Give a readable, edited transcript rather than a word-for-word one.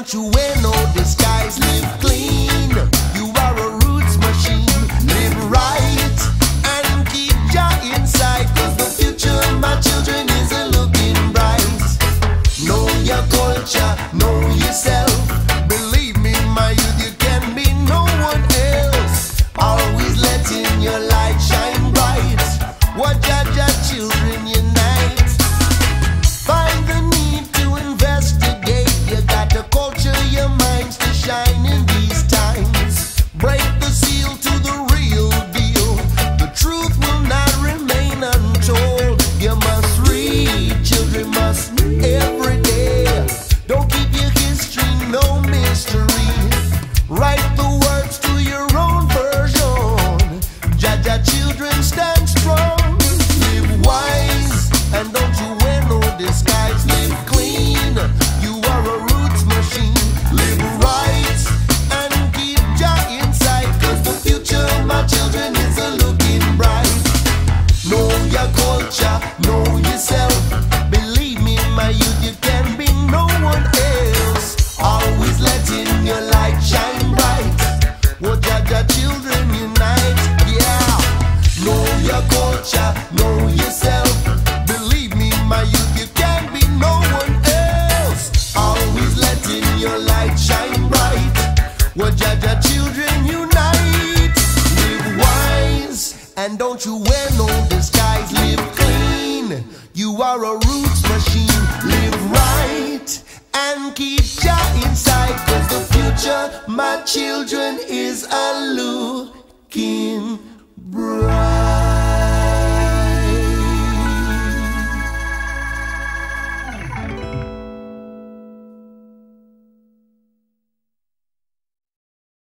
don't you wear no disguise. Live clean, you are a roots machine. Live right and keep Jah inside, 'cause the future of my children is a looking bright. Know your culture, know yourself. Believe me, my youth, you can be no one else. Always letting your light shine bright. What Jah children unite. Find the need to investigate. You got to culture your minds to shine in these times. Break the seal to the real deal. The truth will not remain untold. You must read, children must every day. Don't keep your history no mystery. Write the words to your own version. Jah children stand strong. Live wise and don't you wear no disguise. Live clean, you are a roots machine. Live right and keep Jah inside, 'cause the future of my children is a looking bright. Know your culture, know yourself. Believe me, my youth, you can be no one else. Always letting your light shine bright. What Jah children unite, yeah. Know your culture, know yourself. Believe me, my youth, you can be no one else. Always letting your light shine bright. What Jah children unite. Live wise and don't you wear no disguise. Live clean, you are a roots machine. Live right and keep Jah inside, 'cause the future, my children, is a looking bright.